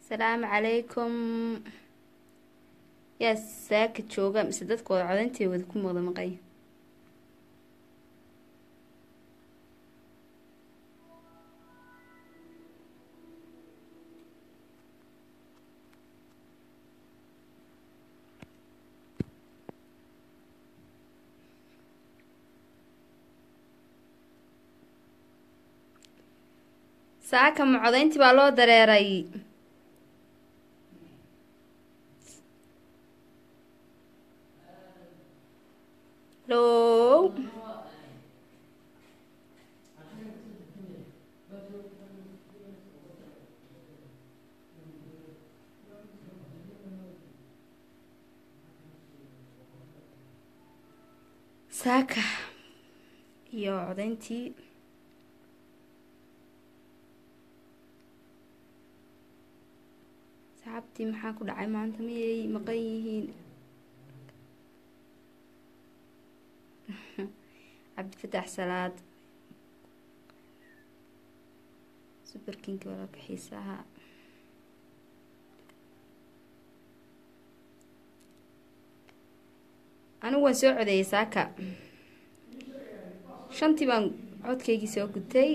السلام عليكم. يا ساكت شوقة مسددك وعدنتي وذكم مغضى مقاي. ساكا معدنتي بالو دريري. لو ساكا يا عدنتي saxaabtii maxaa ku dhacay maanta miyay maqan yihiin? cabdifatax salaad superkinki walaalka xiisaha. anigu waan soo codeeyay saaka 5tii baan codkaygii soo gutay.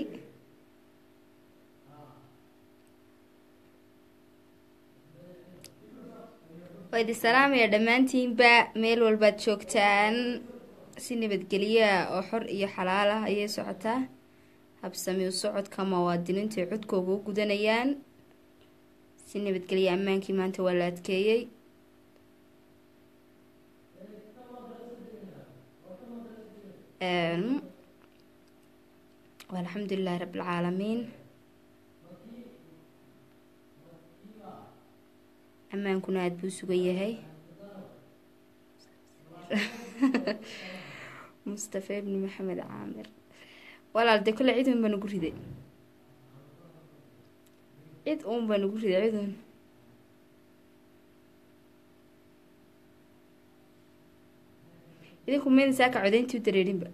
waidi salaamaya dhammaantiinba meel walbaad joogtaan. si nabadgelya oo xor iyo xalaal ah ayay socotaa. habsami u socodka muwaadiniinta ay codkooga u gudanayaan si nabadgelya. ammaankii maanta waa la adkeeyey. alxamdulilahi rabbilcaalamiin. ammaankuna aada buu sugan yahay. mustafa ibni maxamed caamir walaal dee kole cid uun baa nagu riday. cid uun baa nagu riday. cid uun idinku meeda saaka codeyntii u dareerinba.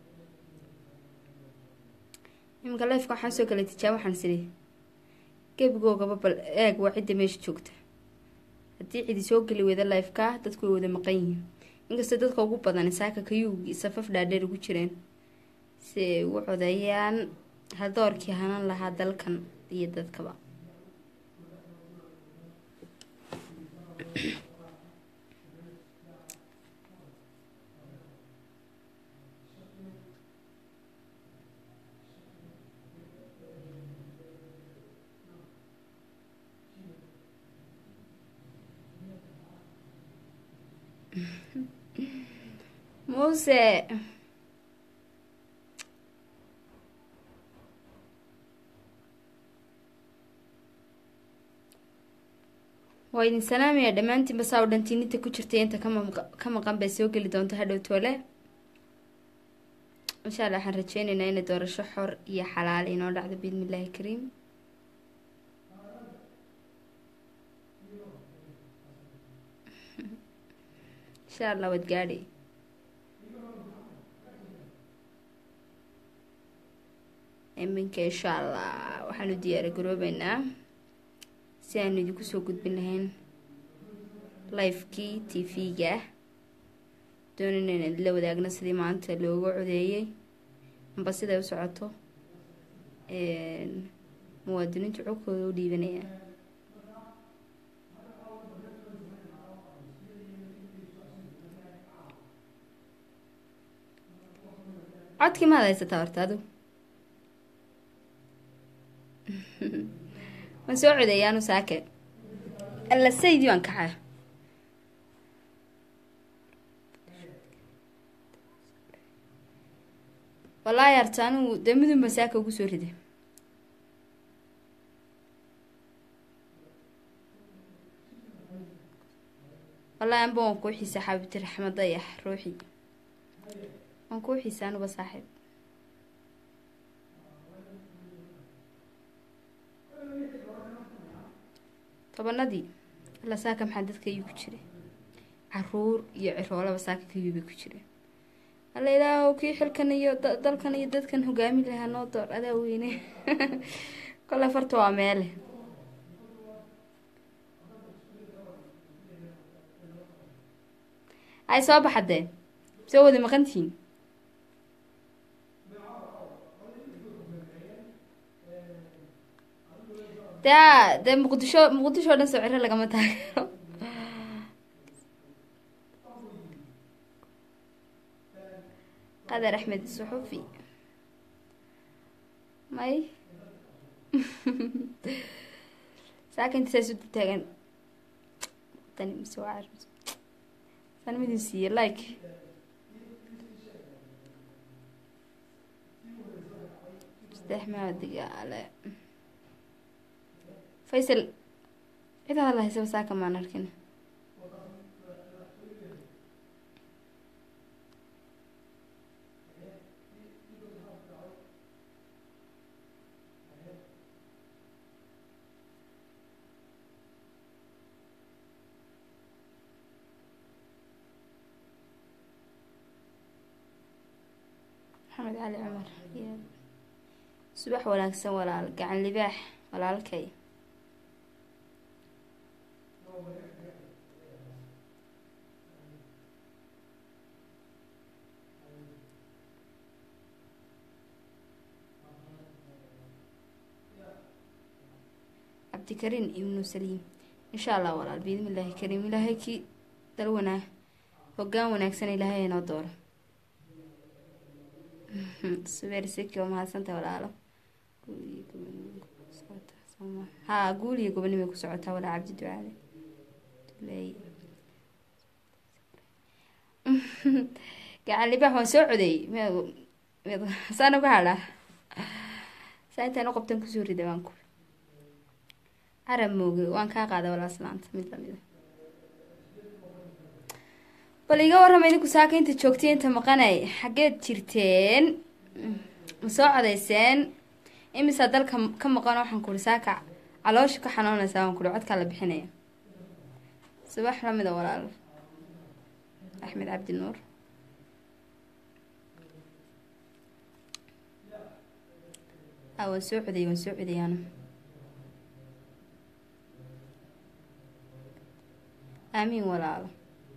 iminka lifeka waxaan soo kala tijaabo. waxaan siri gebigoogaba bal eeg waa cidda meesha joogta. haddii cidi soo geli weyda lifeka dadku way wada maqan yihiin. inkastoo dadka ugu badan saaka kayuugii safaf dhaadheer ugu jireen si ay ugu codeeyaan haldoorkii hanan lahaa dalkan iyo dadkaba. muuse waa idin salaamaya dhammaantiin basaa o dhantiininta ku jirtay inta ka maqan bay soo geli doonto hadhow toole. insha allah waxaan rajeyneynaa inay doorasho xor iyo xalaal inoo dhacdo biidni illaahi kariim. insha allah waad gaadhi. iminka insha allah waxaan u diyaari garoobeynaa si aanu idinku soo gudbin lahayn lifekii tv-ga. doonayna inaan idinla wadaagno sidii maanta looga codeeyey amba siday u socoto muwaadiniintu codkooda u dhiibanayaan. codkii maad haysataa horta adu? waan soo codeeyaanu saake alla saydii waan kacaa. wallaahi arta anigu dee midunba saaka ugu soo riday. wallaahi anba waan kuu xiisa xaabibti raxmad dayax ruuxi waan kuu xiisa anuba saaxiib. tobanadii alla saaka maxaa dadka ayuu ku jiray. caruur iyo ciroolaba saaka kayuubay ku jireen. alla ilaahow kii xilkan iyo dalkan iyo dadkan hogaami lahaa noo door adaa weyne. kole farta waa meele hay soo baxadee soo wada maqantihiin dee muqdisho o dhan soo ciro lagama taageero qadar axmed suxufi may saaka inta saas u taagan tani mise waa san midin siiye like saddex maadigaale faysal cid hadal haysaba saaka maan arkin maxamed cali cumar subax wanaagsan walaal gacan libaax walaalkay cabdikariin ibnu saliim insha allah walaal biidmi illaahi kariim ilaahay kii dal wanaag hoggaan wanaagsan ilaahay inoo dooro subeer seki waa mahadsantahay walaalo haa guul iyo gobonimay ku socotaa walaa cabdi ducaale gacan libaax waan soo codeeyey saana ku hadhaa saa intaan u qabtan kusoo rida waan ku carab mooge waan kaa qaaday walaas laanta mid lamida bal iga warrama idinku saaka inta joogtay inta maqanay xaggeed jirteen ma soo codeyseen imisaa dalka ka maqan waxaan kuri saaka caloosha ka xanuunaysaa waan kuri codkaa la bixinaya subax lamida walaal axmed cabdi nuur waan soo codeyaano aamiin walaalo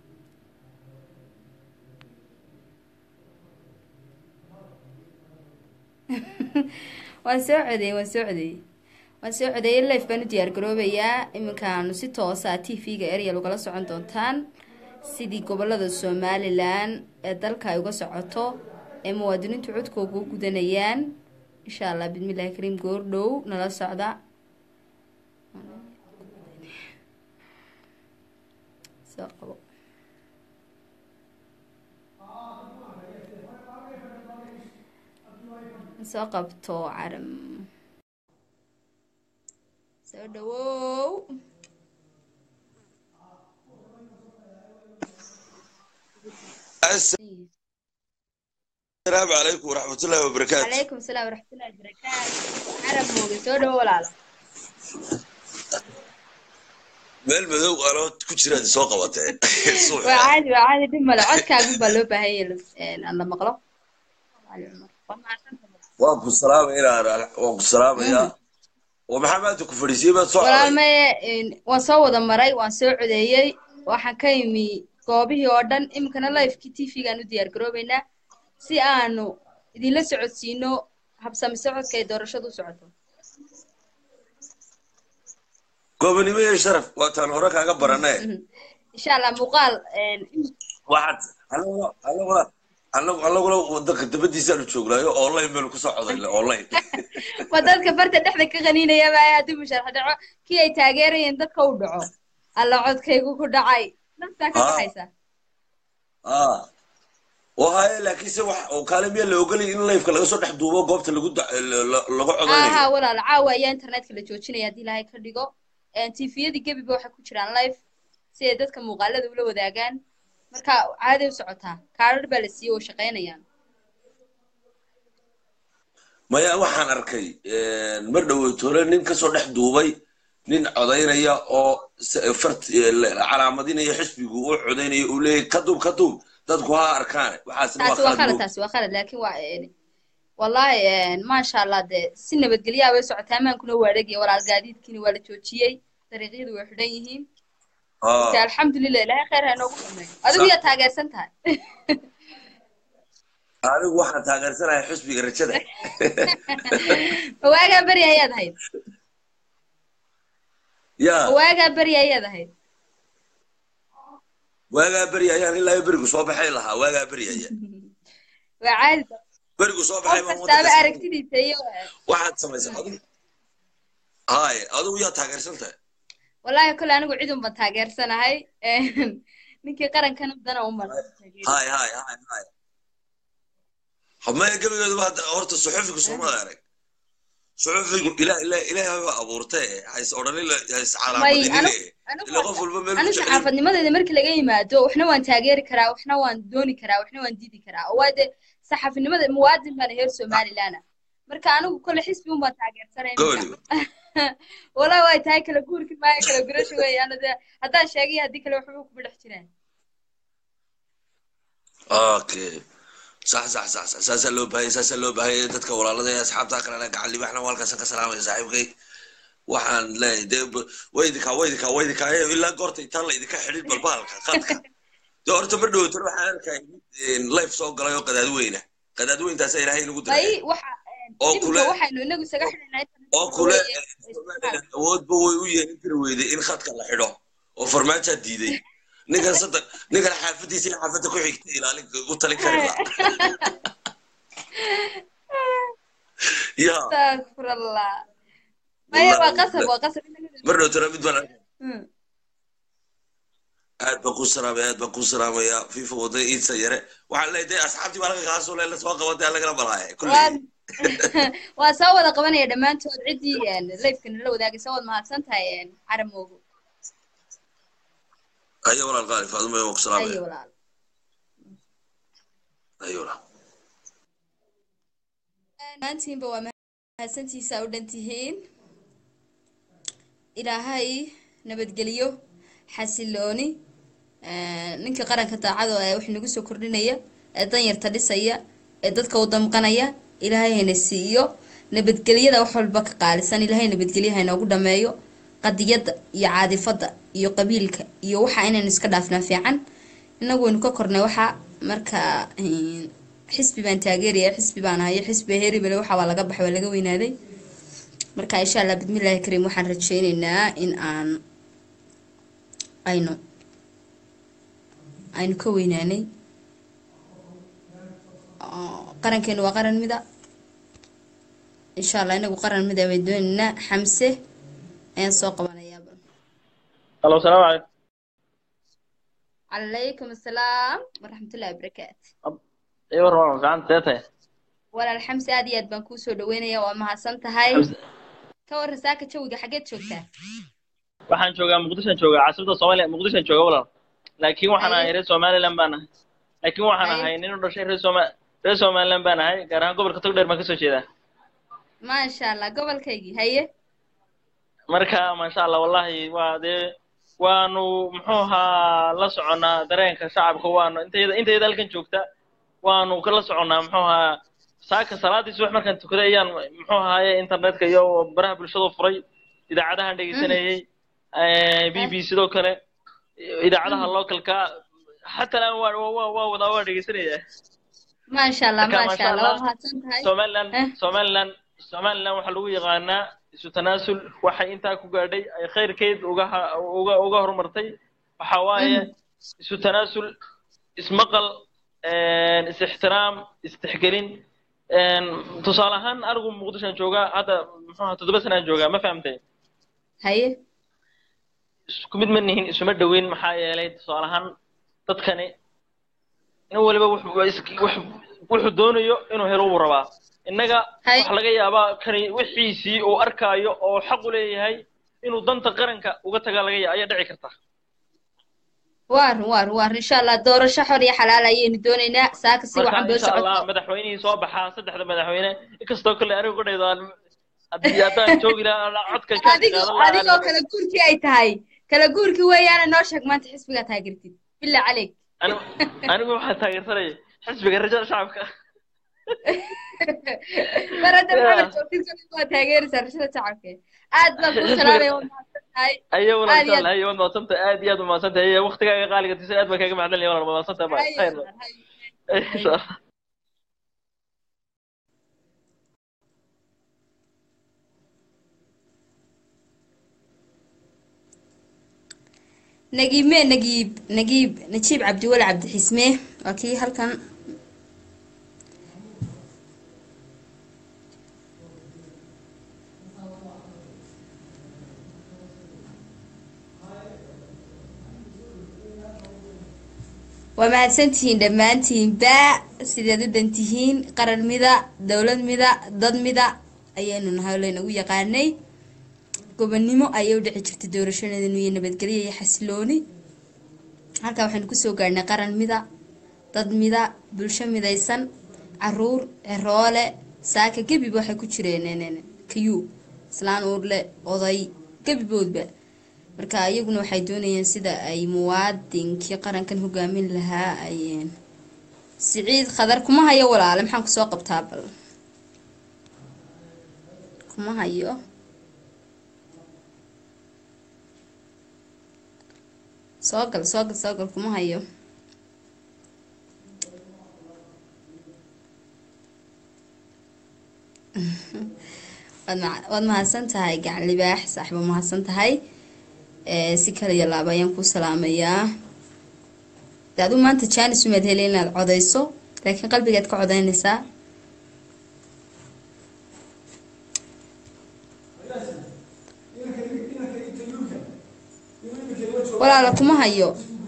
waan soo codeeyey life baan u diyaar garoobayaa iminkaanu si toosa tv-ga eryal ugala socon doontaan sidii gobolada somalilan ee dalka ay uga socoto ee muwaadiniintu codkooga u gudanayaan insha allah bismillahi kariim goordhow nala socda soo qabo soo qabto caram soo dhawow السلام عليكم ورحمة الله وبركاته. عليكم السلام ورحمة الله وبركاته. عرب موجي سودا ولا لا؟ meel madow alood ku jiraad soo qabatay وعادي دم لا عاد كاغو بالو باهي انا مقلو waan ku salaamayaa ومحمد ku fadhiisay baad soo walaal ma waan soo wada maray waan soo codeeyay waxaan ka imi goobihii oo dhan imkana live-kii tv-gaan u diyaar garoobaynaa si aanu idinla socodsiino habsami socodka ay doorashadu u socoto gobonimo iyo sharaf waataan hore kaaga baranay insha allah muuqaal waxaad anaguna wadanka dabadiisa aanu joognaayo online meel ku soo codayna online wadadka farta dhexda ka qaniinaya baa haddii musharax dhaco kii ay taageerayeen dadka u dhaco alla codkaygu ku dhacay naftaa ka baxaysa وهاي لكن سوى وكلام يلا وقال إن لايف كلا صار حدوبه قابت لقوا عضلين. ولا العاوة يا إنترنت كلا جوتشنا يا دي لهاي كرديجو تي في دي جبي بروح كوتشران لايف سيدات كمقالة ولا وداعان مركا عادي وسعتها كارد بالسيو شقينا يعني. ما يا واحد أركي المرة تقول نين كسر حدوبي نين عضينا أو فرت على مدينة يحس بيجوا عضينا يقولي كتب dadku waa arkaan taasi waa khalad laakiin waa wallahi ma sha Allah de si nabadgelyo way socotaa amaankuna waa dhagay walaal gaadiidkiina waa la joojiyay dariiqyadu way xidhan yihiin اه الحمد لله إلهي خير هنوgu dhameeyo adigu صح yaa taageersan tahay anigu waxaan taageersanahay xusbiga rajada waagaa beri ayaad ahayd ya waagaa beri ayaad ahayd waagaa beri ayaan ilaa berigu soo baxay lahaa waagaa beri ayaa waa caadi berigu soo qof baxay baan kastaaba waddanka aragtidiisa iyo waxaad samaysaa adigu hay adigu yaa taageersan tahay wallaahi kole anigu cid unban taageersanahay ninkii qarankana dana uman hay hay hay hay hamaya gebigeeduba hadda horta suxufigu soomada arag suxufigu ilaahay baa abuurtay hays odhanile hays calaamadinile ila qof walba meel anu saxaafadnimadeeda markii laga yimaado waxna waan taageeri karaa waxna waan dooni karaa waxna waan diidi karaa oo waa dee saxaafinimada muwaadin baan heer somaliland marka anigu kole xisbi un baan taageersanay walaa way tahay kala guurki maayo kala gurasho weeyaan haddaan sheegay haddii kale waxba ku bidhax jiraan okay صح صح صح صح ساسا لو باهي dadka walaalada ee asxaabta kale gacan libaxna walkaas ka salaamay saaxiibkay waxaan leeyahay weydika ilaa goortay tan la idinka xidhin balbaalka qadka doorta ma dhowto waxaan arkay live soo galay oo qadaadweynaas ilaahay nagu diray ay waxa oo kule waxaynu inagu isaga xidhnay oo kule awood buu u yeelin kari weyday in khadka la xidho oo farmaajo diiday ninkan xaafadiisa iyo xaafadda ku xigta ilaalin u talin kari la ya astaghfirullah maya waa qasab mar dhowtana mid baan aad baan ku salaamaya fifa waday iidsa yare waxaan leedahay asxaabtii baa laga kaasoo leela soo qabatay lagala balaaye waa soo wada qabanaya dhammaantood ciddii live-kan la wadaagay soo wad mahadsan tahay caramoogo أيوة ولا الغالي فاطمة يوم سلام أيوة ولا أيوة maantiin ba waa mahadsantiisa u dhantihiin ilaahay nabadgeliyo xasilooni ninka qaranka daacado ee wax nagu soo kordhinaya ee danyarta dhisaya ee dadka u damqanaya ilaahay hayna siiyo nabadgelyada wax walba ka qaalisan ilaahay nabadgelyo hayna ugu dhameeyo qadiyada iyo caadifada iyo qabiilka iyo waxa inaan iska dhaafnaa fiican inagu waynu ka kornay waxa marka xisbi baan taageeraya xisbi baan hayo xisbi heeribale waxa waa laga baxay waa laga weynaaday marka insha Allah bismillaahi kariim waxaan rajaynaynaa in aynu ka weynaanay qarankeenu waa qaran mida insha Allah inagu qaran mida way doonaynaa xamse ayaan soo qabanayaa الو السلام عليكم عليكم السلام ورحمة الله وبركاته ايوه والله فعلا تيتي ولا الحمس هذه يد بنكو سو دوينيا وما حسنت هاي كور رساك جوجا حاجات joogtaa waxaan joogaa muqdisho joogaa caasimada Soomaaliya muqdisho joogaa walaal laakiin waxaan ahay reer Soomaaliland baan ahay laakiin waxaan ahay nin u dhashay reer Soomaaliland baan ahay gaar ahaan gobolka Togdheer ma ka soo jeedaa ma sha Allah gobolkaygii haye marka ma sha Allah wallahi waa waanu muxuu ahaa la soconaa dareenka shacabka waanu intayda halkan joogta waanu kala soconaa muxuu ahaa saaka salaadii subax markaan tukaday ayaan muxuu ahaa internetka iyo baraha bulshada furay idaacadahan dhageysanayay BBC sidoo kale idaacadaha localka hatta waa wada dhageysanaya ma sha Allah mahadsantahay Somaliland waxa lagu yaqaanaa isu tanaasul waxa inta ku gaadhay ay khayrkeed uga horumartay waxa waaye isu tanaasul ismaqal is ixtiraam istixgelin tusaalahan anigu muqdisho jooga hadda muxuu 7 sano jooga ma fahamtay haye isku mid ma nihin isuma dhaweyn maxaa yeelay tusaalahan dadkani in waliba wuxuu doonayo inuu helo uu rabaa innaga wax laga yaabaa kani wixiisii uu arkaayo oo xaq u leeyahay inuu danta qaranka uga taga laga yaabo ayaa dhici karta waar insha Allah doorasho xor iyo xalaal ayaynu doonaynaa saaka si waxaan boo insha Allah madaxweynihii soo baxaa saddexda madaxweyne inkastoo kale anigu ku dhaydo haddii aadaan joogi lahaa codka ka adigoo kala guurkii ay tahay kala guurkii weeyaan noo sheeg maanta xisbiga taageertid bilaa calayk anigu waxaan taageersanay xisbiga rajada shacabka marada maxamed joogtid waa taageeraysaa rajada shacabka aad baan ku salaamay هاي ايوه والله ان شاء عادي الله ايوه ما وصلت ادي ما وصلت هي وقتك غالي قد اد بك ما عدل والله ما وصلت باي هاي خير هاي ان شاء هاي الله نجيب عبد ولا عبد حسمه اوكي هل كان ومahadsantihiin dhammaantiinba sideed u dhantihiin qaran mida dowlad mida dad mida ayaynu nahay oo laynagu yaqaanay gobonnimo ayay u dhici jirtay doorashadeedanu iyo nabadgelyo iyo xasilooni halkaa waxaynu kusoo gaadhnay qaran mida dad mida bulsho midaysan caruur eroole saaka gebiba waxay ku jireen kayuu islaan uurle oday gebiboodba marka iyaguna waxay doonayeen sida ay muwaadinkii qarankan hogaamin lahaa ay siciid khadar kuma hayo walaale maxaan kusoo qabtaa bal kuma hayo soo gal kuma hayo waad mahadsan tahay gacan libaax saaxiibo mahadsan tahay si kale iyo laaba ayaan ku salaamayaa de aduu maanta jaanis umaad helay inaad codayso laakiin qalbigaad ka codaynaysaa walaala kuma hayo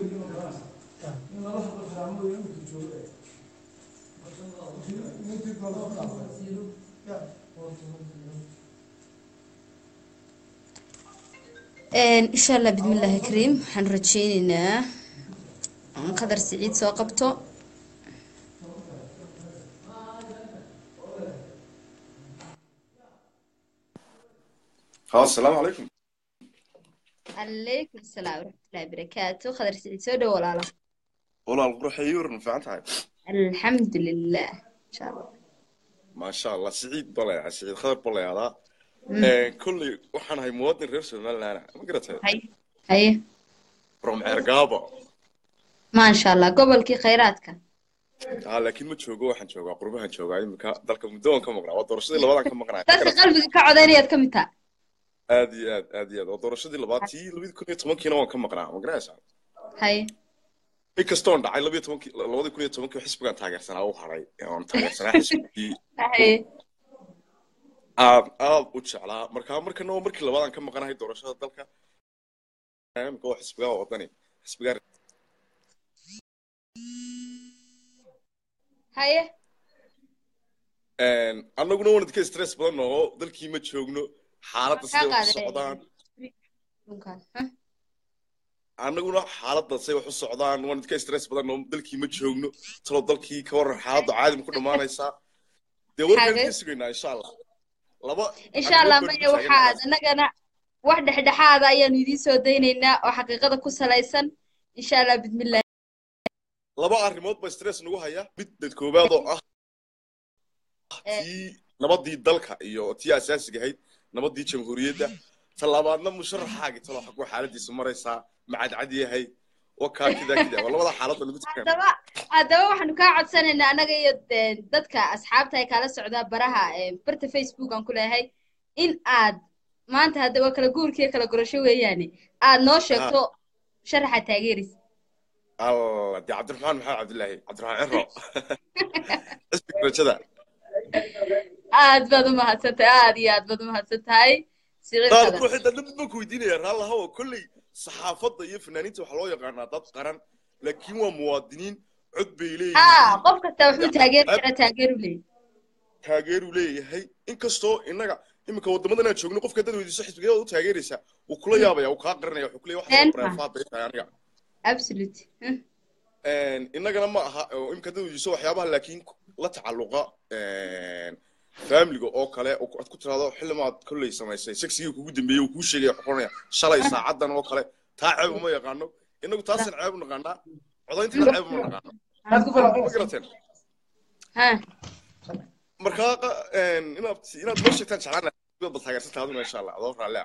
insha allah bismillaahi kariim waxaan rajeyneynaa qadar siciid soo qabto السلام عليكم عليكم السلام ورحمة الله وبركاته قدر سعيد سودة ولا لا والله القروح يور نفعنتها الحمد لله إن شاء الله ما شاء الله سعيد بلا سعيد خير بلا هذا كل وحنا هي مواطن رئيس المال أنا ما قرأتها هاي رغم عرقابة ما شاء الله قبل كي خيراتك لكن ما تشوقوا وحنا تشوقوا قربها تشوقوا يعني ذلك مدون كم قرأ ودرسي اللي وضع كم قرأ بس قلبك كعدانيات كم تا آدي ودرسي اللي باتي اللي بيكون يتمكن هو كم قرأ ما قرأش هاي inkastoo dhacay 2012 xisbigan taageersanaa uu haray aan taageersanaa xisbigii aad u jeclaa markana markii labaad ka maqanahay doorashada dalka imka oo xisbiga wadani xisbiga haye annaguna waan dadka stress badan oo dalkii ma joogno xaaladda sida u socdaan annaguna xaaladda say wax u socdaan waan dadka stress badan oo dalkii ma joogno talo dalkii ka waran xaaladda caadi ma ku dhamaanaysaa dee warkan ka sugaynaa insha allah maya waxaad annagana wax dhexdhexaada ayaanu idiin soo daynaynaa oo xaqiiqada ku salaysan insha allah bismillah laba arrimood ba stress nagu haya mid koobaad oo ah tii nabadii dalka iyo tii asaasiga ahayd nabadii jamhuuriyadda talabaadna musharaxaagi talo xaqo xaaladiisu maraysaa macad yahay wakaa kida labada xaaladda lagu tagaan haddaba waxaanu kaa codsanaynaa annaga iyo dadka asxaabta ay kala socdaa baraha barta facebook aan ku leeyahay in aad maanta haddaba kala guurkiiyo kala gurasho weeyaane aad noo sheegto sharaxa taageeraysa dee cabdiraxmaan maxamed cabdilaahi cabdiraxmaan ciro xisbiga rajada aad baad u mahadsan tahay aad iyo aad baad u mahadsan tahay ruuxida dad baan ku weydiinaya raallahawa kolley saxaafadda iyo fanaaniinta waxaa loo yaqaanaa dad qaran laakiin waa muwaadiniin cod bay leeyihiin qof kasta wuxuu taageeru leeyahay inkastoo innaga iminka waddamadan aan joogno qofka dad weydiiso xisbigeeda u taageeraysa wuu kula yaabaya wuu kaa qarinaya wuxuu kuleeyahay wax braafaad bay tahay aniga absolute innagana ma aha iminka dad weydiiso waxyaabaha laakiin la tacalluqa family oo kale oo aad ku tiraado xillimaad kolley samaysay sexiga kugu dambeeyay uu ku sheegay xoqonaya shalay saacadan oo kale taa ceeb uma yaqaano inagu taasan ceeb u naqaanaa codaynta ceeb uma naqaano marka inaad noo sheegtaan jeclaan بس حاجة ستة ما شاء الله أدور عليها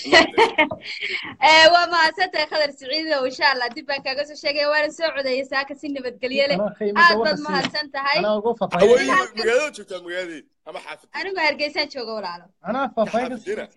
وما ستة خضر سعيدة وإن شاء الله دبا كاغسو شيغي وانا سعودة يساك سنة بتقليه لي بد ما سنت هاي أنا أقول هوي ففايد مقالة شفتها مقالة أما حافظ أنا ما هرقيسان شوغا ولا عالم أنا ففايد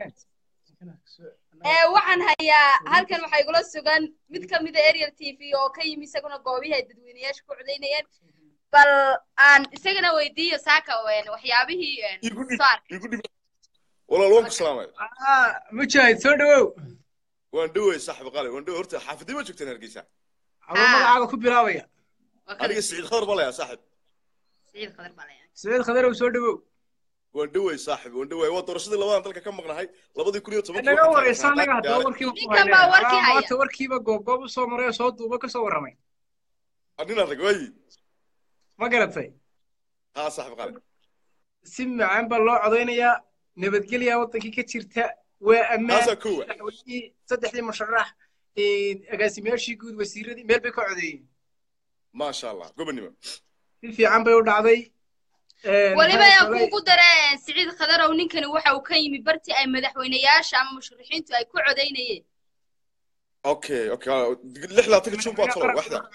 waxaan hayaa halkan waxa igula sugan mid ka mid ah Ariel TV oo ka yimi isaguna goobihi dadweynayaasha ku codeynayeen bal aan isagana weydiiyo saaka waxyaabihii saar والله لونك السلام عليكم مجاهد سودو وندوي صاحب قالي وندوي هرت حافظي ما شفتنا هرقيسة أبو مقعد كبيراوية أنا سعيد خضر بالله يا صاحب سعيد خضر بالله سعيد خضر وسودو وندوي صاحب وندوي هو ترشد الله أنت كم مقنع هاي لبضي كل يوم أنا أول إنسان لقى دور كيف ما تور كيف جوجو صور صوت وبك صور رمي أنا رجوي ما قلت صاحب قالي سمع عن بالله عضينا نبتقول يا وطنك كتيرتا وأما هذا كوع صدق لي مشرح أقاسم يا شيء جود وسيرة دي مال بيكو عضين ما شاء الله قبل في عم بيود عضي waliba yaa kuugu dareen Siciid Khadar oo ninkani waxa uu ka yimi barti ay madaxweynayaasha ama musharaxiintu ay ku codeynayeen اوكي لحظه تقدر تشوف باطل واحده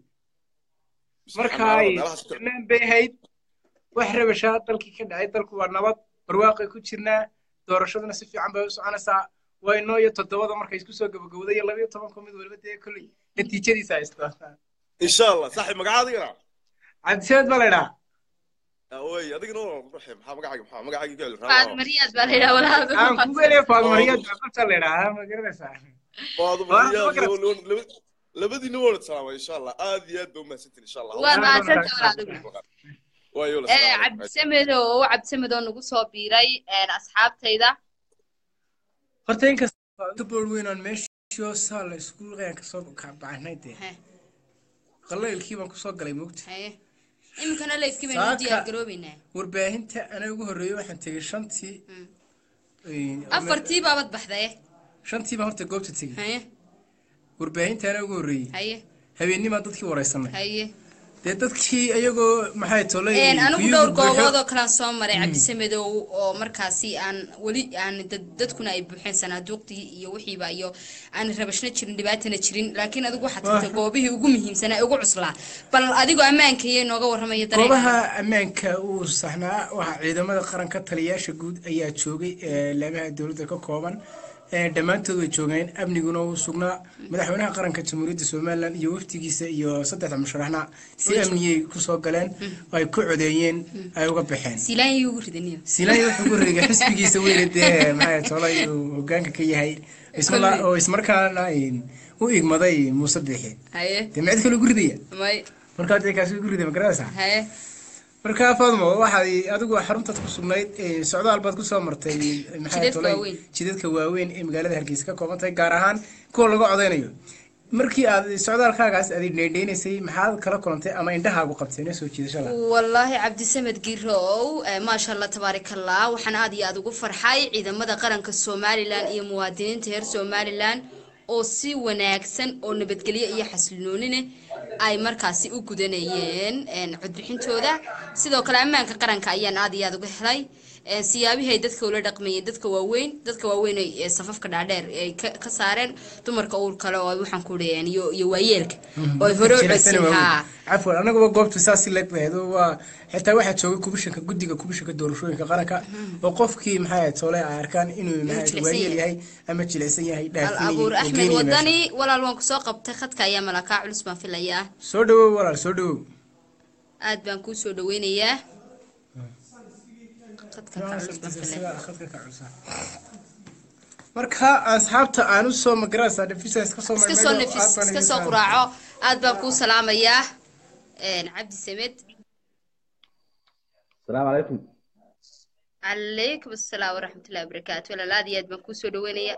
markaay man bay hayd wax rabashaa dalkii ka dhacay dalku waa nabad barwaaqo ku jirnaa doorashaduna si fiican bay u soconaysaa way noo iyo 7 markay isku soo gabagabowday 12 kumid waliba dee kulli natiijadiisa haystaa insha Allah saaxiib magacaadiga cabdisaad balada اوي اديك نور رحم magacaaga gaal faad mariyad balada walaal aan ku weelay faad mariyad qabta leedahay ma garanaysaa faad mariyad labadii nool salaam insha Allah aad iyo aad buu mahadsantiin insha Allah waa mahadsantahay waayo cabdisamed oo nagu soo biiray asxaabtayda horta in kasta bool weyn oo meesho saal iskuul qeyn ka soo baxnaydee qaleelkii baan ku soo galay moogta imkana leefkii baan diyaar garoobinaa warbaahinta anaga ugu horeeyay waxaan tagay 5tii afartii baabad baxday 5tii baan horta goobta tagay warbaahinta anaga ugu horeeyay habeenimo dadkii wareysanay dee dadkii ayagoo maxay tolay anigu dhowr goobood oo kala soo maray cabdisamed oo markaasi aan wali aan dadkuna ay buuxeen sanaaduuqtii iyo wixiiba iyo aan rabashna jirin dhibaatana jirin laakiin adigu waxa tagtay goobihii ugu muhiimsan ee ugu cuslaa bal adigu ammaankeeyay nooga warramay dareen goobaha ammaanka uu saxnaa waxa ciidamada qaranka taliyaasha guud ayaa joogay laamaha dawladda ka kooban dhamaantood way joogeen amniguna uu sugnaa madaxweynaha qaranka jamhuuriyadda Soomaaliland iyo waftigiisa iyo saddexda musharaxna si amniyay ku soo galeen ay ku codeeyeen ay uga baxeen Silaay ugu ridaniyo Silaay wuxuu ku riday xisbigiisa weynadee maxay tolay hoggaanka ka yahay ismarkaana uu igmaday Muuse Bixi demcid kale ugu ridaya markaa ay kaas ugu riday ma garanaysaa marka faadmo waxa adigu xarunta ku sugnayd socdaal baad ku soo martay maxay tolay jidadka waaweyn ee magaalada Hargeysa ka koobantay gaar ahaan kuwa lagu codeynayo markii aad socdaalkaagaas aad dheedheynaysay maxaad kala kulantay ama indhahaagu qabtay soo jiidasho la wallahi cabdisamed girow ma sha Allah tabarakallah waxaan aad iyo aad ugu farxay ciidamada qaranka Soomaaliland iyo muwaadiniinta reer Soomaaliland oo si wanaagsan oo nabadgelyo iyo xasilloonina ay markaasi u gudanayeen codbixintooda sidoo kale ammaanka qaranka ayaan aad iyo aad uga helay siyaabihii dadka ula dhaqmayeen dadka waaweyn ee safafka dhaadheer ay ka saareen dumarka uur kale oo waxaan ku leeyahay iyo waayeelka oo hore u codsiinaa afwan anagu goobtu saasi leeyahay waa xitaa waxa joogay kubishanka gudiga kubishanka doorashooyinka qaranka oo qofkii maxay toolay arkaan inuu maxay waayeel yahay ama jilaysan yahay dhaafin abuur Axmed Wadani walaal waan ku soo qabtay khadka ayaa malaka culus baan filayaa soo dhawow walaal soo dhawow aad baan ku soo dhaweynayaa marka asxaabta aan u soo magaraysa dhifisa iska soo quraaco aad baan ku salaamayaa cabdisamed السلام عليكم عليكم السلام ورحمة الله وبركاته ولا لا دياد بنكون سودوينية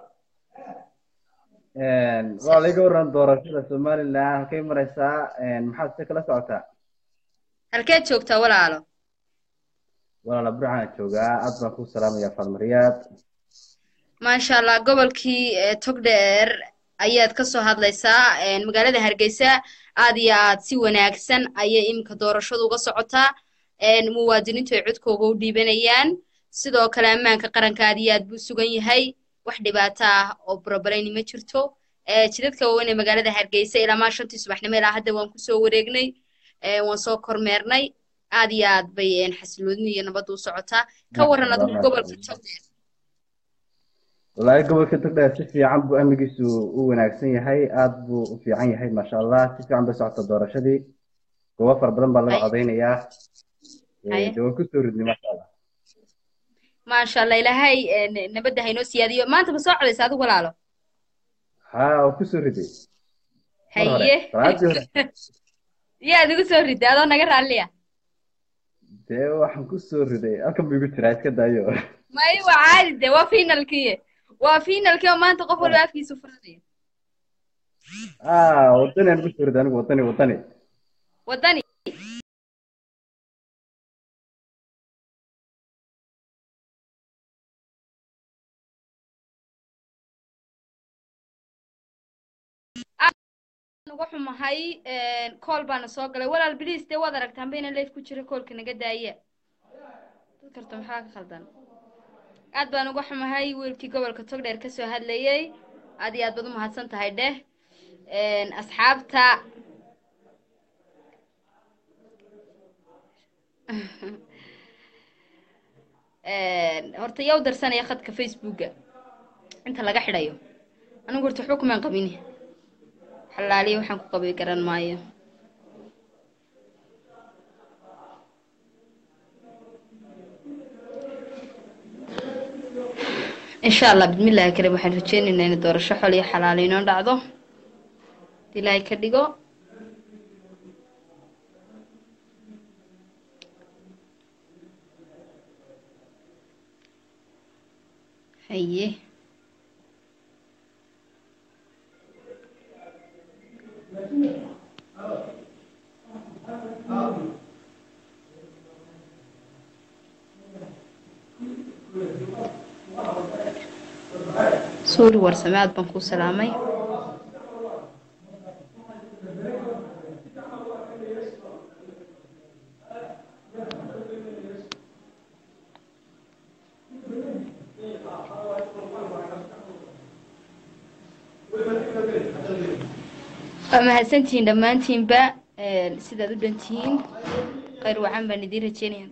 وعليكم ورحمة دورة سومالي الله كيف مريسا محاد سكلا سعوتا هل كيت شوكتا ولا على ولا برعان شوكا أطبقوا السلام يا فالمريات ما شاء الله قبل كي تقدر أياد كسو هاد ليسا مقالة هرقيسا آدياد سيوة ناكسن أي إمك دورة شدو قصعوتا muwaadiniintu ay codkooga u dhiibanayaan sidoo kale ammaanka qarankaada iyo aad buu sugan yahay wax dhibaato ah oo broblem ma jirto jidadka waaweyn ee magaalada Hargeysa ilaa ma 5 subaxnimo ilaa hadda waan ku soo wareegnay waan soo kormeernay aad iyo aad bay xasilooni iyo nabad u socotaa ka waran adigu gobolka Togdheer walahi gobolka Togdheer si fiican buu amnigiisu u wanaagsan yahay aad buu u fiican yahay ma sha Allah si fiican bay socota doorashadii goobo far badan baa laga codeynayaa dawlad ku soo ridnay ma sha Allah ilaahay nabadda hayno siyaadiyo maanta ma soo codeysa adigu walaalo ها وكسر ردي هيه يا adigu soo riday adoo naga raaliya dee waxaan ku soo riday halkan buu igu jiraa iska daayo may waa caadi dee waa finalkii oo maanta qof walba afkiisu furanayo wadani aan ku soo riday anigu wadani waxumahay call baan soo galay walaal please de wad aragtaan bayna live ku jira callka naga daaya dadkarto maxaa ka khaldan aad baan uga xumahay wiilkii gobolka Togdheer ka soo hadlayay aad iyo aad baad u mahadsan tahay dheh asxaabta horta yow darsanaya khadka facebooka inta laga xidhayo anigu horta xukumaan qabini حلالي وحن كقبي كران مايا إن شاء الله بسم الله كريم وحن رجين إن ندور الشحولي حلالي نودعضو دلاي كديقو هيه سوري ورسمات بنكو سلامي mahadsantihiin dhammaantiinba sidaad u dhantihiin khayr wacan baan idiin rajeynaya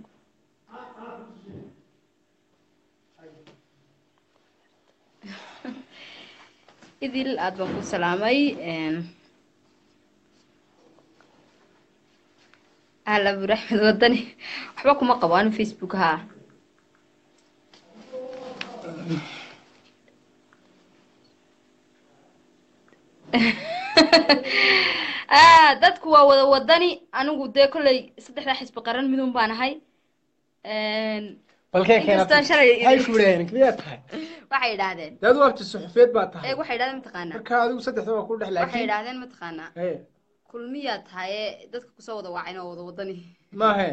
idil aad baan ku salaamay ahla buraxmed wadani waxba kuma qabo anu facebook haa dadku waa wada wadani anigu dee kolley 3 xisbi qaran midun baan ahay balkee keenay hay fuleen kiyaad tahay waxay yiraahdeen dad waqti suxufeed baa tahay waxay yiraahdeen ma taqaanaa marka adigu 3 waa ku dhex laakiin waxay yiraahdeen ma taqaanaa kulmiyaad tahay dadka ku soo wada wacay oo wada wadani ma hay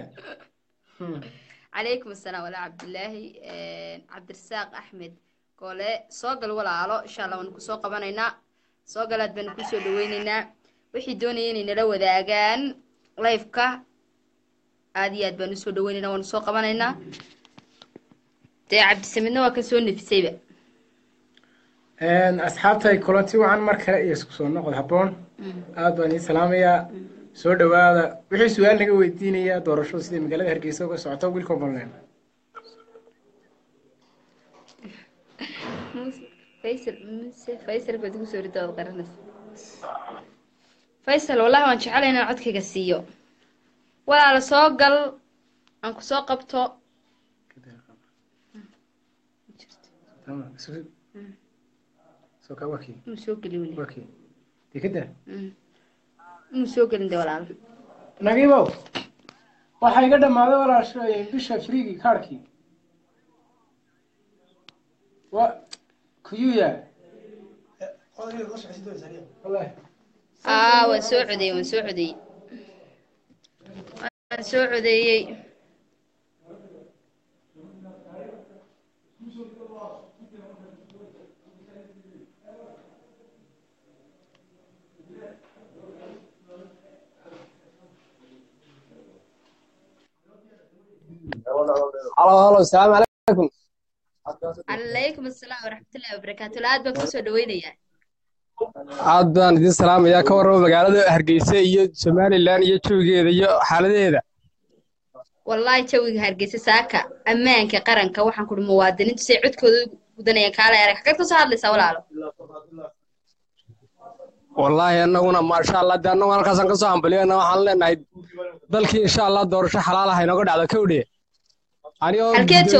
عليكم السلام ولا عبد الله عبد الرزاق أحمد قال صاقل ولا علاء إن شاء الله ونكون سوق بنينا صاقلات بنكون سوق دويننا وحي دونين إن لو ذاقان لايفكا عاديات بنسوق دويننا ونسوق بنينا تي عبد السمين وكسون في سيبة أصحابتي كلنتي وعن مركز يسكسون نقد حبون أدوني سلامية soo dhawaada wixii su'aal naga weydiinaya doorasho sidii magaalada Hargeysa uga socoto wiilka online Faisal badigu soo ridaad qaranas Faisal wallahi waan jecelahay inaan codkayga siiyo walaal soo gal aan ku soo qabto soo ka waki soo gali waki tikada soo gelin de walaal nagiibo waxa iga dhamaaday walaashay bisha freegi kaarkii wa kuyuya wallahi waan soo codeeyay Halo, halo, السلام عليكم. عليكم السلام ورحمة الله وبركاته لا أدبك وسو دوينيا aad baan idin salaamayaa ka warrama magaalada Hargeysa iyo Somaliland iyo joogeeda iyo xaaladeeda والله توي هرجيسة ساكا أمانك قرنك وحن كل موادين تسعد كذا ودنيا كالا يا ركعت صار لي سوالف والله annaguna ma sha Allah de annagu halkaas ka soo ambaliyana waxaan leenahay dalkii insha Allah doorasho xalaal ah inooga dhacdo kowdhe anigoo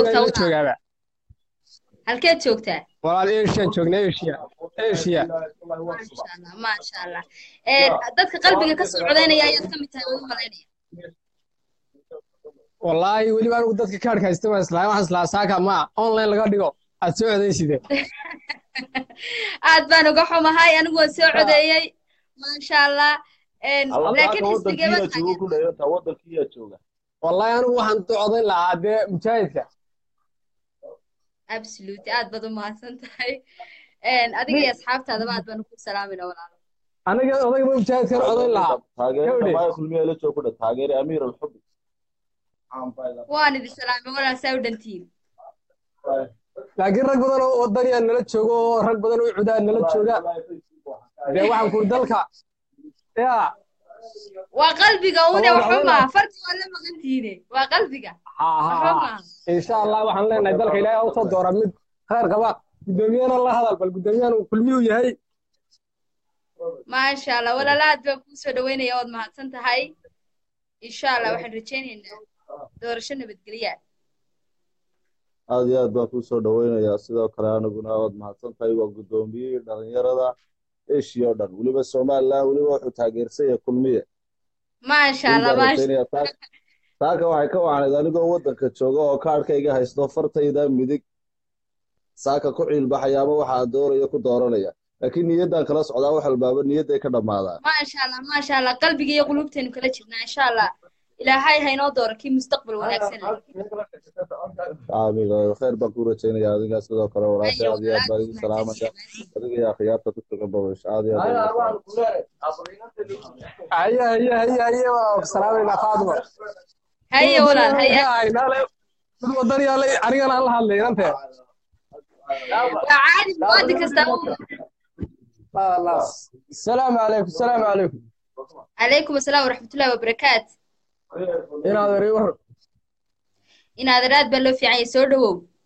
halkeed joogtaa walaal Asia joognay Asia ما شاء الله dadka qalbiga ka soo codeynaya ayaad ka mid tahay wada maleynaya wallahi wali baan dadka kaarka haysta waxaan isla saaka ma online laga dhigo aad soo codeyside aad baan uga xumahay anigu waan soo codeeyay ma sha Allah laakiin istigaba waddankiiya jooga wallahi anigu waxaan codeyn lahaa de mujaahidka absolutely aad baad u mahadsan tahay adiga iyo asxaabtaada aad baan ku salaamayna walaalo aniga odayga mujaahidka codeyn lahaa taageero kulmiye la joogo taageero amiir al-hub waan idin salaamay walaal sawdantiin laakiin rag badan oo wadaniya nala joogo oo rag badan oo cudaan nala jooga de waxaan ku dalka ya waa qalbiga una waxuma farti wala maqantiine waa qalbiga insha Allah waxaan leenahay dalka Ilaahay oo soo doora mid khayr qaba gudoomiyana la hadal bal gudoomiyana kulmiyu yahay ma sha Allah walaalaad baan ku soo dhaweynaya oo mahadsan tahay insha Allah waxaan rajaynaynaa doorasho nabadgelyo aad iyo aad baan ku soo dhaweynayaa sidoo kale anaguna waad mahadsan tahay waa gudoomiyey dhalinyarada Asia oo dhan waliba Soomaaliland waliba wuxuu taageersan yahay kulmiye ma sha Allah taaka waxay ka wacnayd anigoo waddanka jooga oo kaarkayga haysto fartayda midig saaka ku ciilbaxayaaba waxaa doorayo ku dooranaya laakiin niyadan kala socdaa wax walbaaba niyaday ka dhamaadaan ma sha Allah qalbiga iyo qulubteenu kala jirnaa insha Allah ilaahay ha inoo dooro kii mustaqbal wanaagsan amiin khayr baan ku rajaynayaa adiga sidoo kale walaashay aad iyo aad baan idin salaamaya adiga iyo khiyaarta ku sugan babash aad iyo aad salaamina Faadimo هيا ولا هيا ودني علي أنا الله هاللي أنت عادي وادك استوى الله السلام عليكم السلام عليكم عليكم السلام ورحمة الله وبركاته إن هذا ريور إن هذا راد بلو في عين سودو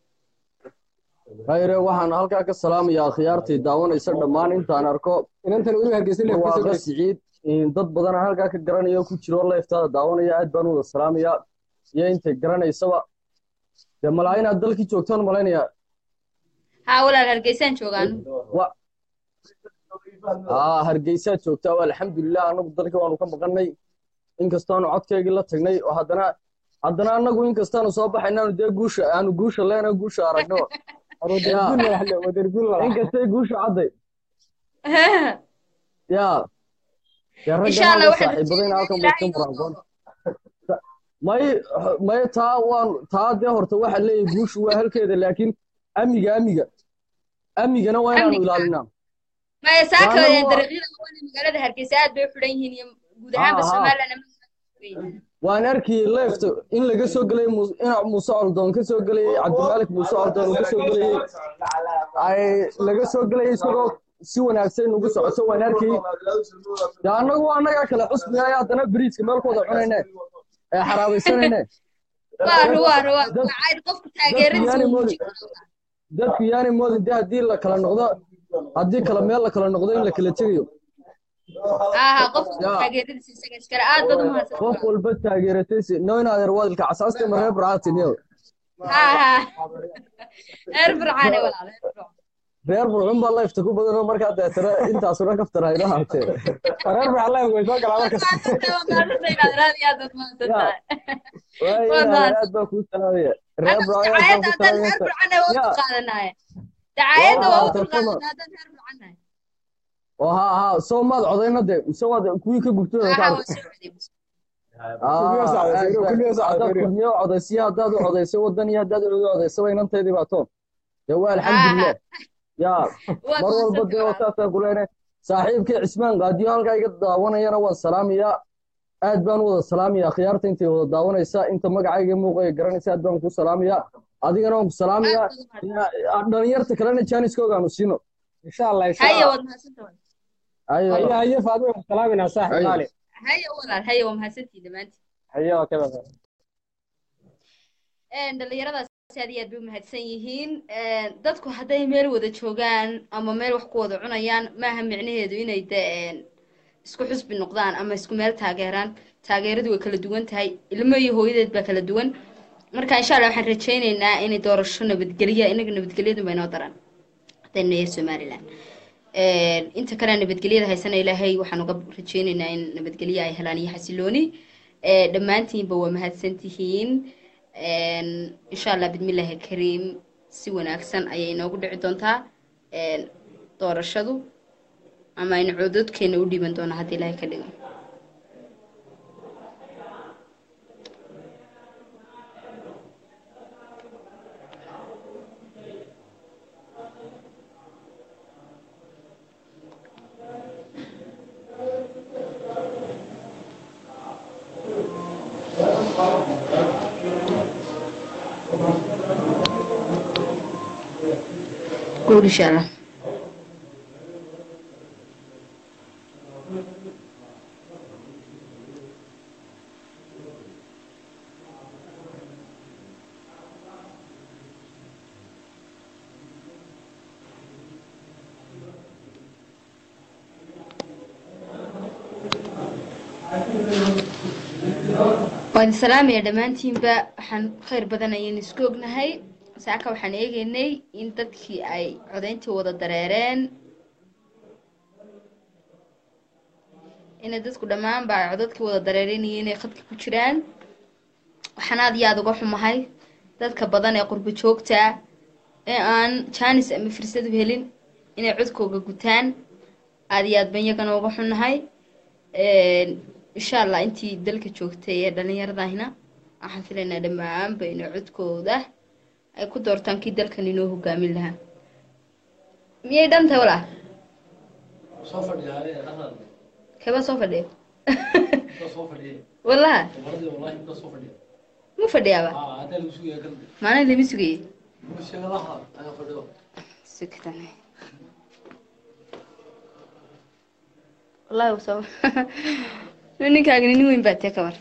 خير وحنا هلكاك السلام يا خيارتي داون يسر مان أنت أنا أركو إن أنت نقول لك جسيل واقع سعيد dad badan halka ka garanayo ku jiro leeftada daawanaya aad baan u salaamaya iyo inta garanaysaba de malaayina dalkii joogtaan malaynaya ha walaal Hargeysan joogan Hargeysa joogtaa alxamdulillah anagu dalka waanu ka maqannay inkastoo aanu codkeygii la tagnay oo haddana anagu inkastoo aanu soo baxaynaanu dee guusha leena guusha aragno inkastay guusha cadday ya إن شاء الله واحد ما تا ده هرت واحد ليه جوش وهل كده لكن أميجا أنا وين أنا ما يساك درجين أول مقالة هركسات بيفرين هني جودها بس ما لنا وأنا أركي لفت إن لقى سوق لي إن مصار دون كسوق لي عبد الملك مصار دون كسوق لي أي لقى سوق لي سوق si wanaagsan ugu socoto wanaarkii anagu anaga kala xusbiya hadana bariiska meelkooda cunayna ee xaraabaysanayna qofku taageeradiisa dadku yaani moodin hadii la kala noqdo hadii kala meel la kala noqdo in la kala tagayo qofku taageeradiisa isaga iskala aad badan ma haysan qof walba taageeratiisa nooyna adeer wadalka asaasta mareeb raatiniyo erbracane walaal reer burcun baa la ifta ku badan oo markaa deetara intaas una kaftarayna haatee reer burcun la way soo galaa markaas aad baa ku salaamaya reer burcun dacaayada waa u qaadanaa dad reer burcun oo soo maad codayna de soo kuwii ka gubtay ka kulmiyo codaysiya haddaad u codayso wadani haddaad u codayso inanteedii baa toon de waa alxamdulillah يا مرور بدي وسافر قلنا صاحبك عثمان قاديو هلكا iga daawanayana waa salaamiya aad baan wada salaamiya khiyaarta intii wada daawanaysa inta magacayga muuqay garanaysa aad baan ku salaamiya adigana waan ku salaamaya dhalinyarta kalena jaaniskooga aanu siino insha allah هيا واد mahadsantahay هيا فاضي سلامنا صاحب غالي هيا walaal هيا waa mahadsantihiin dhammaantiin هيا كذا dhalinyaradaas aad iyo aad bay u mahadsan yihiin dadku hadday meel wada joogaan ama meel wax ku wada cunayaan maaha micnaheedu inay isku xusbi noqdaan ama isku meel taageeraan taageeradu way kala duwan tahay ilmo iyo hooyadeed baa kala duwan marka insha allah waxaan rajaynaynaa inay doorasho nabadgelya inaga nabadgelyadu bay noo daran haddaynu nahay somaliland inta kale nabadgelyada haysana ilaahay waxaan uga rajaynaynaa in nabadgelyo ay helaan iyo xasilooni dhammaantiinba waa mahadsan tihiin insha allah bismillaahi kariim si wanaagsan ayay inoogu dhici doontaa doorashadu ama aynu codadkeena u dhiiban doona haddii ilaahay ka dhigo قول إن شاء الله waan salaamaya dhammaantiinba waxaan khayr badan ayaynu isku ognahay saaka waxaan eegaynay in dadkii ay codayntii wada dareereen inay dadku dhammaanba ay codadkii wada dareerenayeen inay khadka ku jiraan waxaan aad iyo aad uga xumahay dadka badan ee qurbo joogta ee aan jaanis ama fursad u helin inay codkooga gutaan aad iyo aad ban iyagana uga xunnahay insha allah intii dalka joogtay ee dhallinyaradahina waxaan filaynaa dhammaanba inay codkooda ay ku doortaan kii dalkan inoo hogaamin lahaa miyay dhantahay walaa kaba soo fadhiyo wallaha mu fadhiyaaba maana lama sugayey sugtan wallahi soo ninkaagani nin weyn baa tee kabar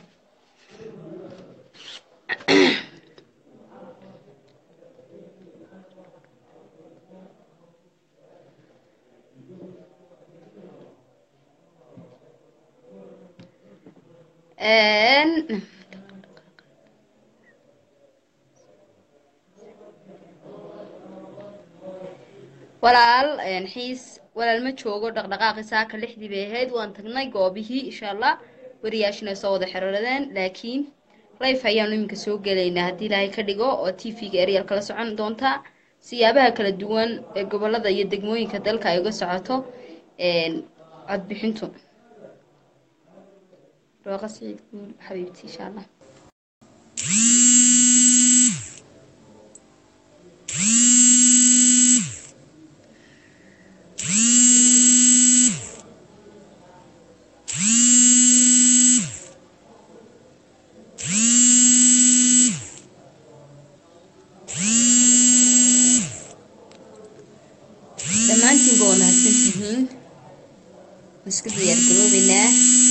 walaal xiis walaal ma joogo dhaqdhaqaaqi saaka lixdii bay ahayd waan tagnay goobihii insha allah wariyaashina soo wada xiriiradeen laakiin live ayaanu iminka soo gelaynaa haddii ilaahay ka dhigo oo tv-ga eryal kala socon doonta siyaabaha kala duwan ee gobolada iyo degmooyinka dalka ay uga socoto codbixintu rooqa siciid guul xabiibti insha allah dhammaantiinba waa mahadsan tihiin iska diyaar garoobeynaa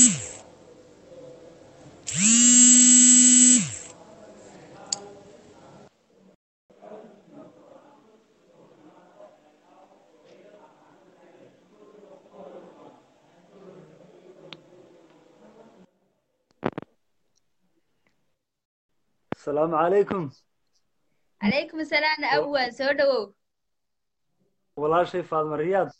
السلام عليكم. عليكم السلام أول سودو. والله شيء فاطمة رياض.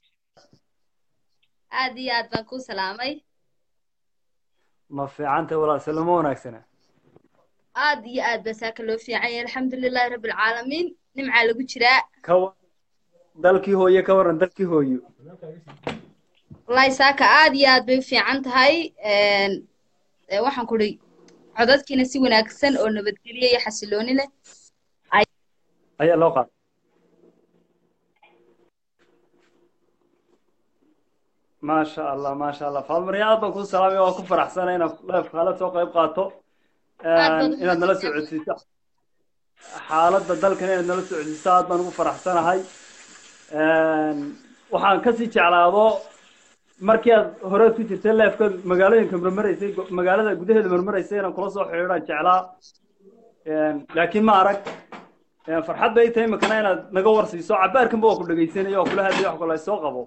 عادي عاد بنكو سلامي. ما في عنته ولا سلمونك سنة. عادي عاد بس أكلوا في عين الحمد لله رب العالمين نمع لقو شراء. كو دلكي هوي كورن دلكي هوي. والله يساك عادي عاد بفي عنته هاي waxaan ku dhig codadkiina si wanaagsan oo nabadgelyo iyo xasilooni leh ayaa loo qaad ما شاء الله ما شاء الله فاطمة رياض بكون سلامي وأكون فرحسنة إن لايف خالد سوق يبقى تو إن نلا سعودي xaaladda dalkan inaad nala socodsiiso aad baan ugu faraxsanahay waxaan kasii jeclaado markii aad hore ku jirtay leefka magaalooyinka marmaraysay magaalada gudaheeda marmaraysay inaan kula soo xidhiidhaan jeclaa laakiin ma arag farxad bay tahay imakana inaad naga warsiiso cabaarkanba waa ku dhegaysanaya oo kula hadlaya wax kale soo qabo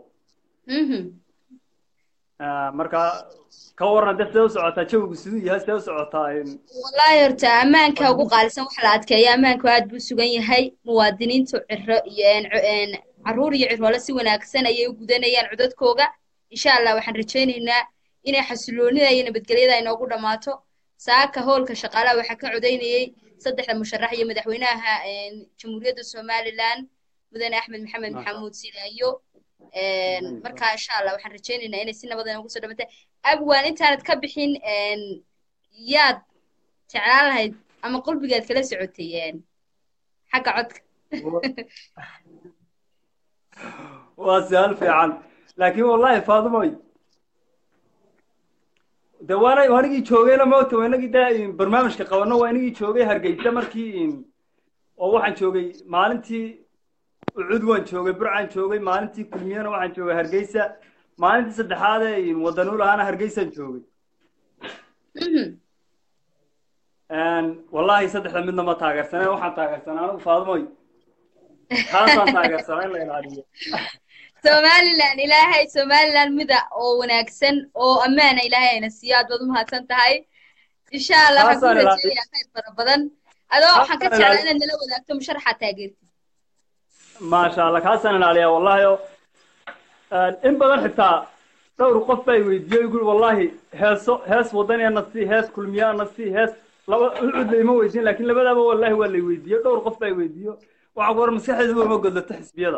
marka ka waran dad soo socotaa jawigu siduu yahay soo socotaa wallahi horta ammaanka ugu qaalisan wax la adkeeyo ammaanku aad buu sugan yahay muwaadiniintu ciro iyo caruur iyo ciroole si wanaagsan ayay u gudanayaan codadkooga insha Allah waxaan rajaynaynaa inay xasiloonida iyo nabadgelyada inoogu dhamaato saaka hoolka shaqaalaha waxa ka codeynayay saddexda musharax iyo madaxweynaha jamhuuriyadda Soomaaliland mudane Axmed Maxamed Maxamuud Silaayo marka insha Allah waxaan rajaynaynaa inay si nabad ah ugu soo dhamatay abwaan intaanad ka bixin yaad jeclaan lahayd ama qalbigaad kala socotay xagga codka waa su'aal fiican laakiin wallahi Faadimoy waanigii joogayna moogta waanigii daa barnaamijka qabano waanigii joogay Hargeysa markii oo waxaan joogay maalintii ucud waan joogay burcaan joogay maalintii kulmiyana waxaan joogay Hargeysa maalintii saddexaad ee wadanuul ahana Hargeysa joogay wallahi saddexda midna ma taageersanay waxaan taageersanaa anigu Faadimoy taasaan taageersanay la ilaaliyo Somaliland ilaahay Somaliland mida oo wanaagsan oo ammaan ilaahay ayna siiyo aad baad u mahadsan tahay insha Allah waxaan ku rajaynayaa khayr fara badan adoo waxaan ka jeclaa inaad nala wadaagto musharaxa taageertid ما شاء الله كاسن عليها والله إن بدل حتى دور قفة ويديو يقول والله هاس وطني نصي هاس كل مياه نصي هاس لو عد لي مو ويدين لكن لبدا والله هو اللي ويديو دور قفة ويديو وعبر مسيحي هو موجود لتحس بيدا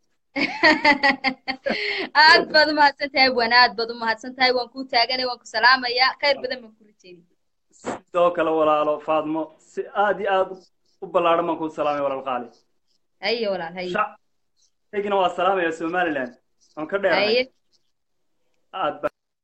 aad baad u mahadsantahay wanaad baad u mahadsantahay waan ku taaganay waan ku salaamaya khayr badan ma ku rajaynayo sidoo kale walaalo Faadmo si aad iyo aad u ballaaran ma ku salaamay walaal qaali haye walaal haye tegina waa salaamaya Somaliland aan ka dheeray haye aad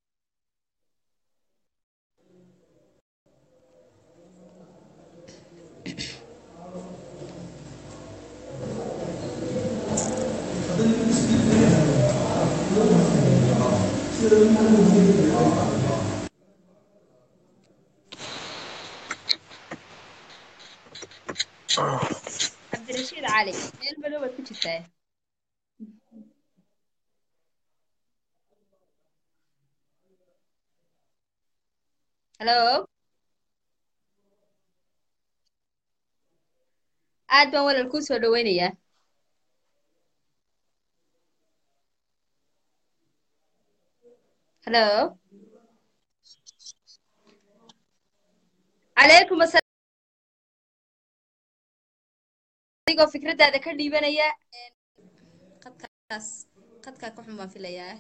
Abdirashiid Cali meel madow ku jirtaa Hello aad baan walal ku soo dhaweynayaa Hello عليكم السلام adigoo fikradaada ka dhiibanaya qadka ku xumaan filayaa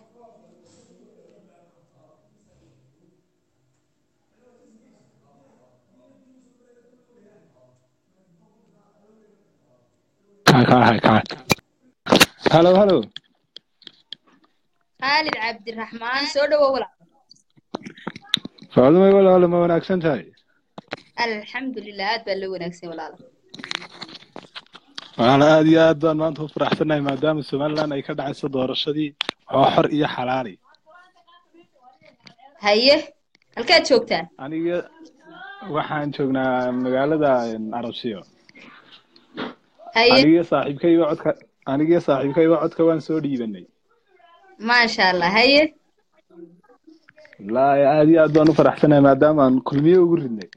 hello Khalid Cabdiraxmaan soo dhawow walaal Faadimo walaal ma wanaagsan tahay alxamdulillah aad baa loo wanaagsan walaal waxaan aad iyo aad baan maanta u faraxsanahay maadaama Somaliland ay ka dhacayso doorashadii oo xor iyo xalaal haye halkaad joogtaan aniga waxaan joognaa magaalada Arabsiyo haye aniga saaxiibkayga codka waan soo dhiibanay ma sha Allah haye la aad iyo aad baan u faraxsanahay maadaama aan kulmiye ugu ridnay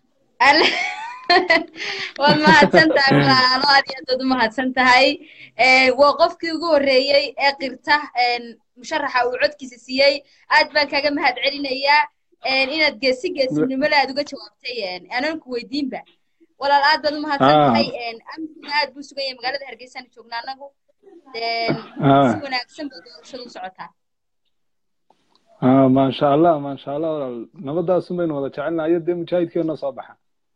waad mahadsantahay walaalo aad iyo aad u mahadsantahay waa qofkii ugu horeeyay ee qirta musharaxa uu codkiisa siiyay aad baan kaga mahad celinayaa inaad geesinimo aad uga jawaabtay aanan ku weydiinba walaal aad baad u mahadsantahay amniga aad buu sugan yahay magaalada Hargeysa aan joognaa anagu si wanaagsan bay doorashadu u socotaa ما شاء الله walaal nabadaas baynu wada jecelnahay dee mujaahidkeena soo baxa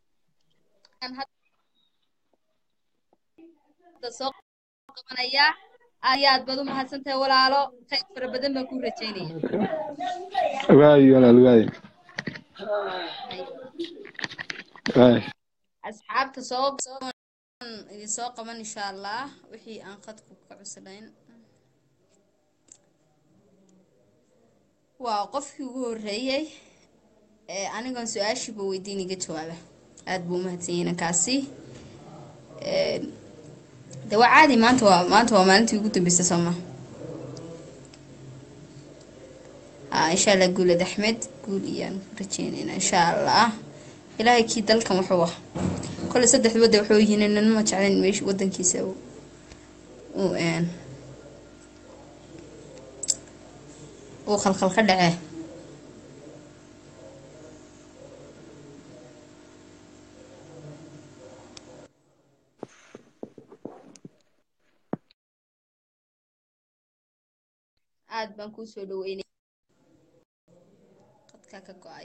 soo qabanaya ayaad baad u mahadsantahay walaalo qayb fara badan baan ku rajaynaya walaal asxaabta soo idin soo qaban insha allah wixii aan qadku ka cuslayn waa qofkii ugu horeeyay anigoon su-aashiiba weydiin iga jawaaba aad buu umahadsan yahay kaasi de waa caadi maanta waa maalintii ugu dambeysay sooma insha allah guulad axmed guul iyaan rajeynayna insha allah ilaahay kii dalkan wuxuu ah kole saddex wada wuxuu yihiin inaan ma jeclayn meesha wadankiisa uu khalkhal ka dhacee aad baan kuu soo dhaweynay qadkaa ka go-ay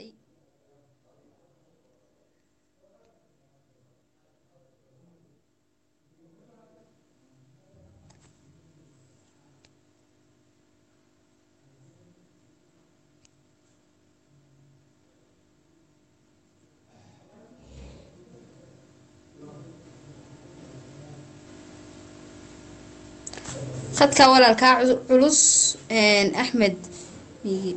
khadka walaalkaa culus axmed migi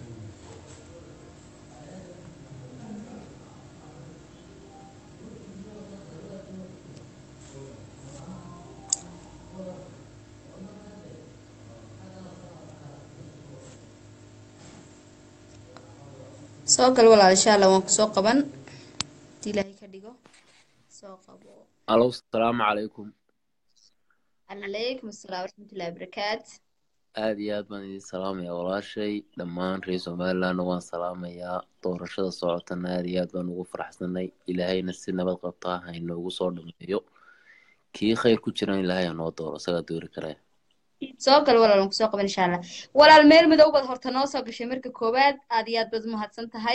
soo gal walaal insha allah waan kusoo qaban hadii ilaahay ka dhigo soo qabo alo asalaamu calaykum عليكم السلام ورحمة الله وبركاته aad iyo aad baan idin salaamayaa walaashay dhammaan reer somalilandna waan salaamayaa doorashada socotana aad iyo aad baan ugu faraxsanay ilaahayna si nabad qabtaa ha inoogu soo dhameeyo kii khayr ku jiran ilaahay ha noo dooro isagaa doori karaya soo gal walaal kusoo qaban insha allah walaal meel madow baad horta noo soo gashay marka koowaad aad iyo aad baad umahadsan tahay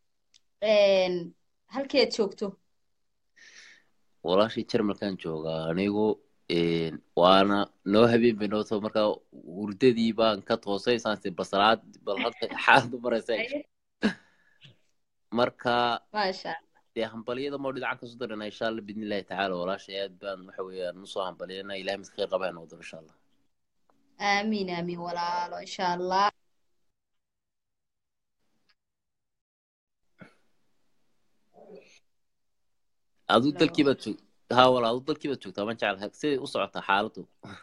halkeed joogto walaashii jarmalkan joogaa anigu waana noo habeen bay nootoo markaa hurdadii baan ka toosay saansi basalaad bal hadda xaaladu maraysa marka maasha dee hambaliyada moo dhinacan kasoo darana insha allah biidnillahi tacaala walaashay aad baan waxa weeyaan usoo hambaliyana ilahay mid khayr qabaa noo daro insha allah aamiin aamiin walaalo insha allah aduu dalkii baad joog ها والله أفضل كيف تشوف طبعا جعل هكسي وصعت حالته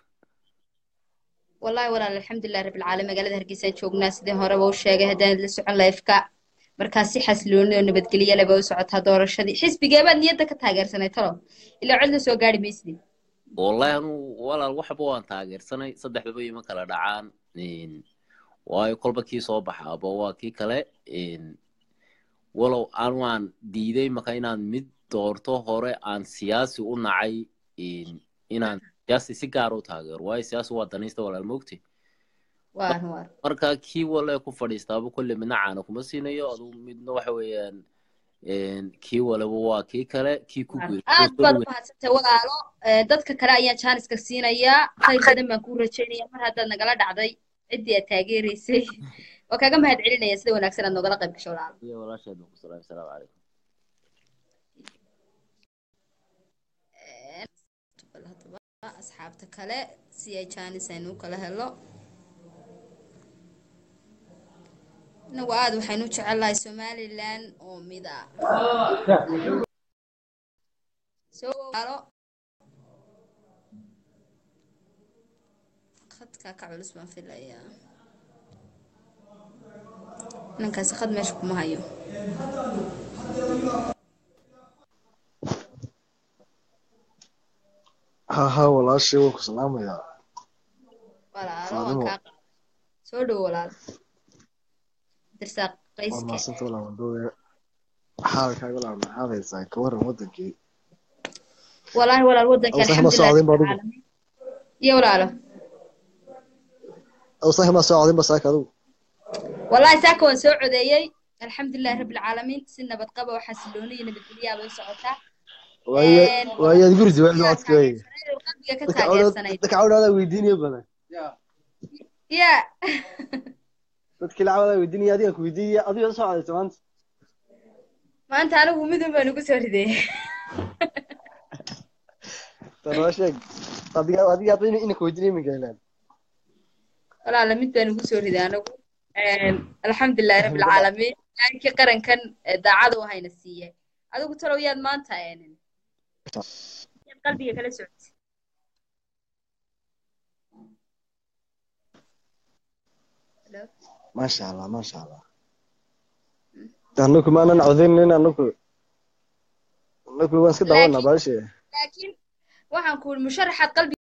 والله ولا الحمد لله رب العالمين قال هرقيسة تشوف ناس ده هربوا الشاقة هدان لسعون لا يفكع مركاسي حسلون إنه بدقلية لبوا سعتها دور الشدي حس بجابا نيتك تاجر سنة ترى إلا عندنا سو قاعد بيسدي والله أنا ولا الواحد بوان تاجر سنة صدق ببي ما كلا دعان إن واي كل بكي صباح أبوا كي كلا إن ولو أنوان ديدي مكانان مد doorto hore aan siyaasi u nacay inaan siyaasi si gaar u taageero waayo siyaasi waa danaysta walaal moogti marka kii wale ku fadhiistaaba kulle midna caana kuma siinayo aduu midna waxa weeyaan kii waleba waa kii kale kii ku geeyo aad baad umahadsantay walaalo dadka kale ayaa jaaniska siinayaa khayr badan baan kuu rajaynaya mar haddaad nagala dhacday ciddii aad taageeraysay waa kaaga mahad celinaya sida wanaagsan aad nogala qayb gasho walaalo iyo walaasheed baan ku salaamay asalaamu calaykum asxaabta kale si ay jaanis aynu kala helo inagu aad waxaynu jecelahay somaliland oo mid ah khadka ka culus baan filayaa ninkaasi khad meesha kuma hayo ها والله شيء وكسلام يا ولا سودو ولا درساق قيسك والله سنت ولا مدوي حالك ولا هذا زي كور ودنكي والله ولا ودنك الحمد لله يا ولا او صحيح ما ساعدين بس هكذا والله ساكو سعوديي الحمد لله رب العالمين سنة بتقبى وحسلوني نبتليها بسعودها ويا الجرز وين عاد كوي تكعود هذا ويديني يبنا يا تتكلم على ويديني هذه كويدية أضيع صعدة تمام ما أنت أنا ومدن بنقول سوري ده تراشق هذه يعطيني إنك وديني من قلنا ولا لم يدنا نقول ريدا أنا الحمد لله رب العالمين يعني كقرن كان داعد وهاي نسيه هذا قلت له وياد ما أنت يعني قلبي كلا سعد ما شاء الله ما شاء الله أنكم أنا نعوذين لنا أنكم واسكت دعونا باشي لكن waxaan ku masharaxad qalbi